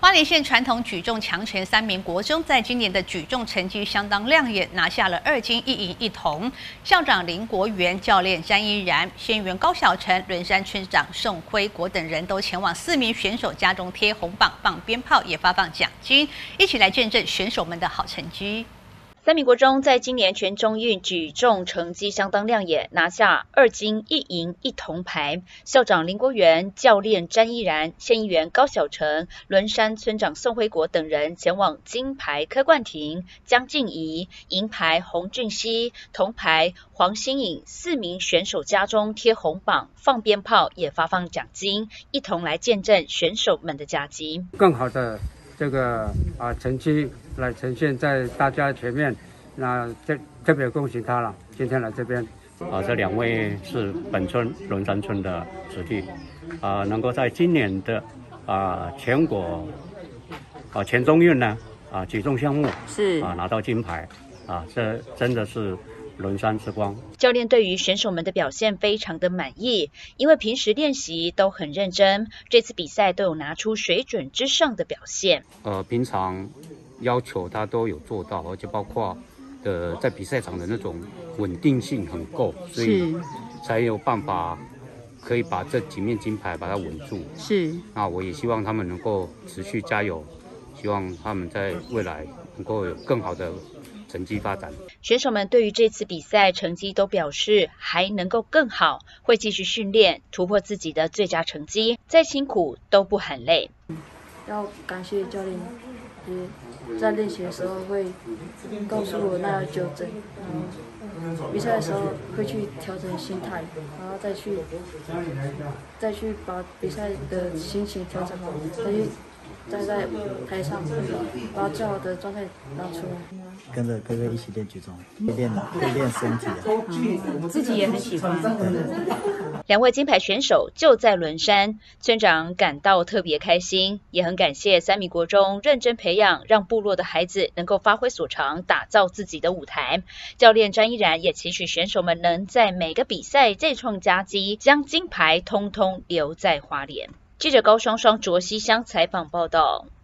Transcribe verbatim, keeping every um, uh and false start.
花莲县传统举重强权三名国中，在今年的举重成绩相当亮眼，拿下了二金一银一铜。校长林国元、教练詹依然、县议员高小成、仑山村长宋辉国等人都前往四名选手家中贴红榜、放鞭炮，也发放奖金，一起来见证选手们的好成绩。 三名国中在今年全中运举重成绩相当亮眼，拿下二金一银一铜牌。校长林国元、教练詹依然、县议员高小成、仑山村长宋辉国等人前往金牌柯冠廷、江静怡、银牌洪俊熙、铜牌黄新颖四名选手家中贴红榜、放鞭炮，也发放奖金，一同来见证选手们的佳绩。 更好的这个啊成绩。 来呈现在大家前面，那这特别恭喜他了。今天来这边， 啊，这两位是本村仑山村的子弟，啊，能够在今年的啊全国啊全中运呢啊举重项目是啊拿到金牌，啊，这真的是仑山之光。 教练对于选手们的表现非常的满意，因为平时练习都很认真，这次比赛都有拿出水准之上的表现。 呃，平常。 要求他都有做到，而且包括呃在比赛场的那种稳定性很够，所以才有办法可以把这几面金牌把它稳住。是，那我也希望他们能够持续加油，希望他们在未来能够有更好的成绩发展。 选手们对于这次比赛成绩都表示还能够更好，会继续训练，突破自己的最佳成绩，再辛苦都不喊累。 要感谢教练。 也在练习的时候会告诉我那要纠正，然后比赛的时候会去调整心态，然后再去再去把比赛的心情调整好，再去再在台上把最好的状态拿出来。 跟着哥哥一起练举重，会练会练身体啊， 嗯，自己也很喜欢。 两位金牌选手就在仑山，村长感到特别开心，也很感谢三民国中认真培养，让部落的孩子能够发挥所长，打造自己的舞台。教练詹依然也期许选手们能在每个比赛再创佳绩，将金牌通通留在花莲。记者高双双卓西乡采访报道。